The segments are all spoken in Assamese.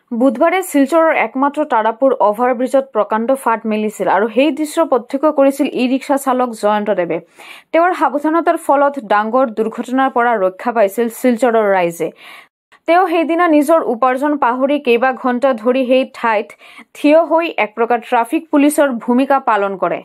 বুধবাৰে শিলচৰৰ একমাত্ৰ তাৰাপুৰ অভাৰব্ৰিজত প্ৰকাণ্ড ফাট মেলিছিল আৰু সেই দৃশ্য প্ৰত্যক্ষ কৰিছিল ই-ৰিক্সা চালক জয়ন্তদেৱে। তেওঁৰ সাৱধানতাৰ ফলত ডাঙৰ দুৰ্ঘটনাৰ পৰা ৰক্ষা পাইছিল শিলচৰৰ ৰাইজে। তেওঁ সেইদিনা নিজৰ উপাৰ্জন পাহৰি কেইবা ঘণ্টা ধৰি সেই ঠাইত থিয় হৈ এক প্ৰকাৰ ট্ৰাফিক পুলিচৰ ভূমিকা পালন কৰে।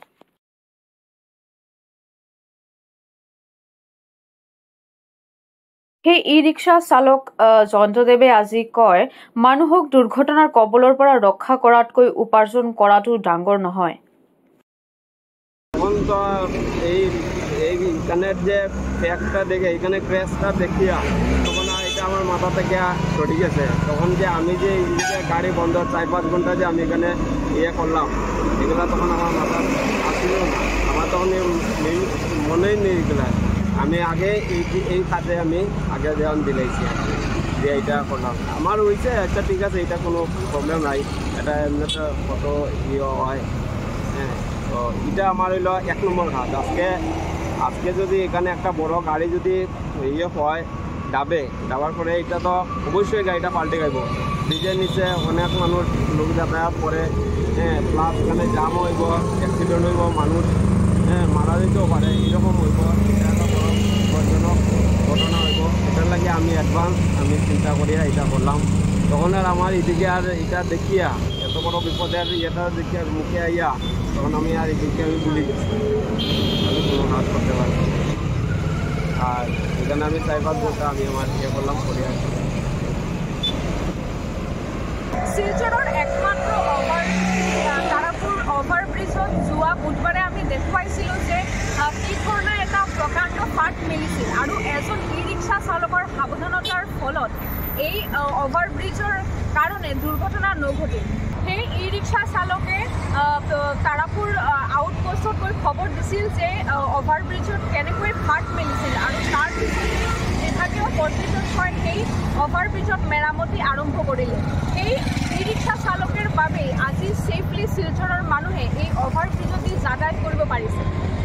সেই ই-ৰিক্সা চালক জয়ন্তদেৱে আজি কয়, মানুহক দুৰ্ঘটনাৰ কবলৰ পৰা ৰক্ষা কৰাতকৈ উপাৰ্জন কৰাটো ডাঙৰ নহয়। এইখানে যে ফ্যাকটা দেখে এখানে ক্র্যাশটা দেখিয়া তখন এটা আমার মাথা থেকে চড়ে গেছে। তখন যে আমি যে গাড়ি বন্ধ 4-5 ঘন্টা যে আমি এখানে করলাম এগুলা তখন আমার মাথা আসছিল না। আমার তখন মনেই নেই এগুলা। আমি আগে এই খাতে আমি আগে যেমন দিলাইছি যে এইটা করলাম আমার হয়েছে আচ্ছা ঠিক আছে, এটা কোনো প্রবলেম নাই, এটা এমনিতে কত হয়। হ্যাঁ, তো এটা আমার হইল 1 নম্বর ঘাট। আজকে যদি এখানে একটা বড় গাড়ি যদি হয় ডাবার পরে এটা তো অবশ্যই গাড়িটা পাল্টে যাইব। ব্রিজের নিচে অনেক মানুষ লোক যাতায়াত করে, হ্যাঁ, প্লাস এখানে জাম হইব, অ্যাক্সিডেন্ট হইব, মানুষ মারা যেতেও পারে, এরকম হইব। এটা একটা বড় বিপজ্জনক ঘটনা হইব। এটার লাগে আমি অ্যাডভান্স আমি চিন্তা করিয়া এটা করলাম। তখন আর আমার এদিকে আর এটা দেখিয়া এত বড় বিপদের এটা দেখিয়া মুখে আইয়া তখন আমি আর এদিকে আমি ভুলে গেছি, আমি কোনো কাজ করতে পারবো। আর এখানে আমি 4-5 ঘন্টা আমি আমার করলাম করিয়া। শিলচৰৰ একমাত্ৰ তাৰাপুৰ অভাৰব্ৰিজত যোৱা বুধবাৰে আমি দেখুৱাইছিলোঁ যে কি ধৰণে এটা প্ৰকাণ্ড ফাট মেলিছিল আৰু এজন ই-ৰিক্সা চালকৰ সাৱধানতাৰ ফলত এই অভাৰব্ৰিজৰ কাৰণে দুৰ্ঘটনা নঘটিল। সেই ই-ৰিক্সা চালকে তাৰাপুৰ আউটপোষ্টত গৈ খবৰ দিছিল যে অভাৰব্ৰিজত কেনেকৈ ফাট মেলিছিল আৰু তাৰ পিছত বিভাগীয় কৰ্তৃপক্ষই সেই অভাৰব্ৰিজত মেৰামতি আৰম্ভ কৰিলে। এই ই-ৰিক্সা চালকৰ বাবে আজি ছেফলি শিলচৰৰ মানুহে এই অভাৰব্ৰিজত যাতায়াত কৰিব পাৰিছে।